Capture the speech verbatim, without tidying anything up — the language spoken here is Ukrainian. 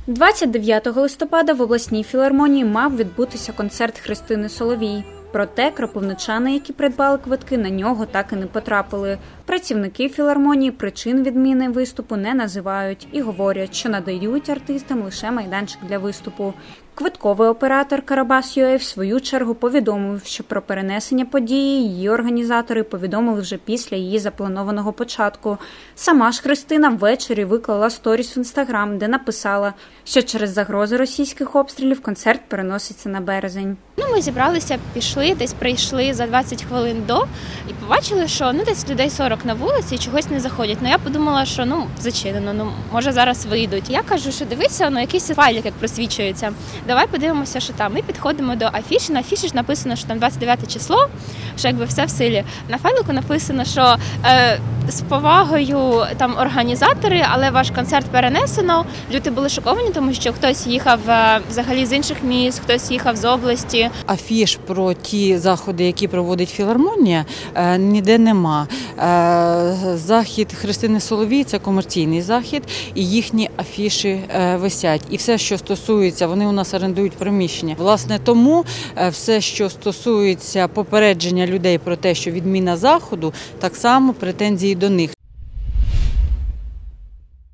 двадцять дев'ятого листопада в обласній філармонії мав відбутися концерт Христини Соловій. Проте кропивничани, які придбали квитки, на нього так і не потрапили. Працівники філармонії причин відміни виступу не називають і говорять, що надають артистам лише майданчик для виступу. Квитковий оператор Карабас.ua в свою чергу повідомив, що про перенесення події її організатори повідомили вже після її запланованого початку. Сама ж Христина ввечері виклала сторіс в Інстаграм, де написала, що через загрози російських обстрілів концерт переноситься на березень. Ну, ми зібралися, пішли, десь прийшли за двадцять хвилин до і побачили, що ну десь людей сорок на вулиці і чогось не заходять. Ну я подумала, що ну зачинено, ну може зараз вийдуть. Я кажу, що дивися, ну якийсь файлик як просвічується. Давай подивимося, що там. Ми підходимо до афіші. На афіші ж написано, що там двадцять дев'яте число, що якби все в силі. На файлику написано, що е, з повагою там організатори, але ваш концерт перенесено. Люди були шоковані, тому що хтось їхав е, взагалі з інших міст, хтось їхав з області. Афіш про ті заходи, які проводить філармонія, е, ніде нема. Е, захід Христини Соловій – це комерційний захід, і їхні афіші е, висять. І все, що стосується, вони у нас орендують приміщення. Власне, тому все, що стосується попередження людей про те, що відміна заходу, так само претензії до них.